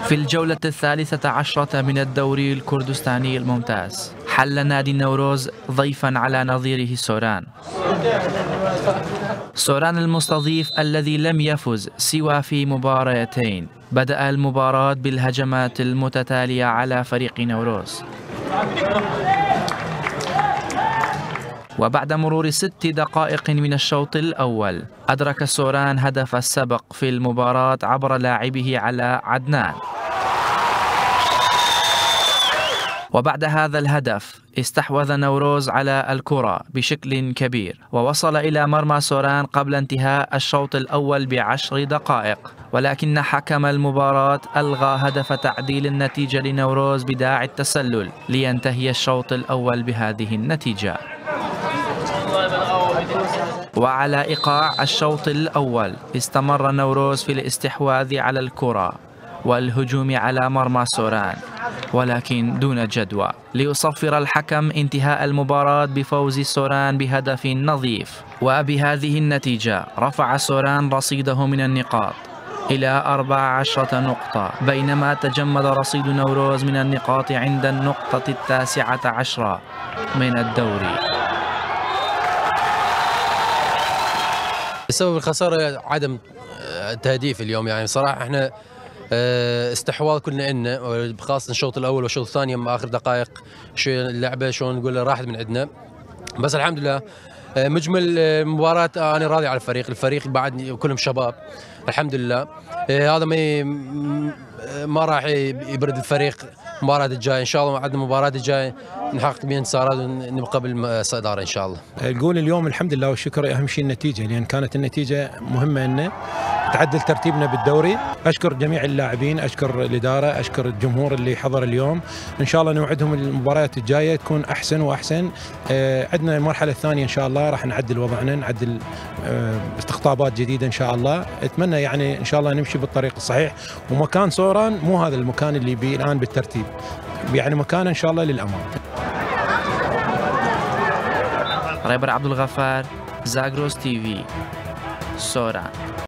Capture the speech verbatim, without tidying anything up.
في الجولة الثالثة عشرة من الدوري الكردستاني الممتاز حل نادي النوروز ضيفا على نظيره سوران. سوران المستضيف الذي لم يفز سوى في مباراتين بدأ المباراة بالهجمات المتتالية على فريق نوروز، وبعد مرور ست دقائق من الشوط الأول أدرك سوران هدف السبق في المباراة عبر لاعبه على عدنان، وبعد هذا الهدف استحوذ نوروز على الكرة بشكل كبير ووصل إلى مرمى سوران قبل انتهاء الشوط الأول بعشر دقائق، ولكن حكم المباراة ألغى هدف تعديل النتيجة لنوروز بداعي التسلل لينتهي الشوط الأول بهذه النتيجة. وعلى إيقاع الشوط الأول استمر نوروز في الاستحواذ على الكرة والهجوم على مرمى سوران، ولكن دون جدوى، ليصفر الحكم انتهاء المباراة بفوز سوران بهدف نظيف. وبهذه النتيجة رفع سوران رصيده من النقاط إلى أربع عشرة نقطة، بينما تجمد رصيد نوروز من النقاط عند النقطة التاسعة عشرة من الدوري. بسبب الخسارة عدم تهديف اليوم، يعني صراحة احنا استحواذ كلنا إلنا، خاصة الشوط الأول والشوط الثاني أما آخر دقائق شو اللعبة شلون نقول راحت من عندنا، بس الحمد لله مجمل المباراة أنا راضي على الفريق، الفريق بعد كلهم شباب الحمد لله. هذا ما ما راح يبرد الفريق المباراة الجاية، إن شاء الله عندنا المباراة الجاية نحقق بها انتصارات ونبقى بالصدارة إن شاء الله. نقول اليوم الحمد لله والشكر، أهم شيء النتيجة، لأن كانت النتيجة مهمة لنا تعدل ترتيبنا بالدوري. أشكر جميع اللاعبين، أشكر الإدارة، أشكر الجمهور اللي حضر اليوم. إن شاء الله نوعدهم المباريات الجاية تكون أحسن وأحسن. آه عندنا المرحلة الثانية إن شاء الله راح نعدل وضعنا، نعدل آه استقطابات جديدة إن شاء الله. أتمنى يعني إن شاء الله نمشي بالطريق الصحيح، ومكان سوران مو هذا المكان اللي بيه الآن بالترتيب، يعني مكان إن شاء الله للأمام. ريبر عبد الغفار، زاغروس تي في، سوران.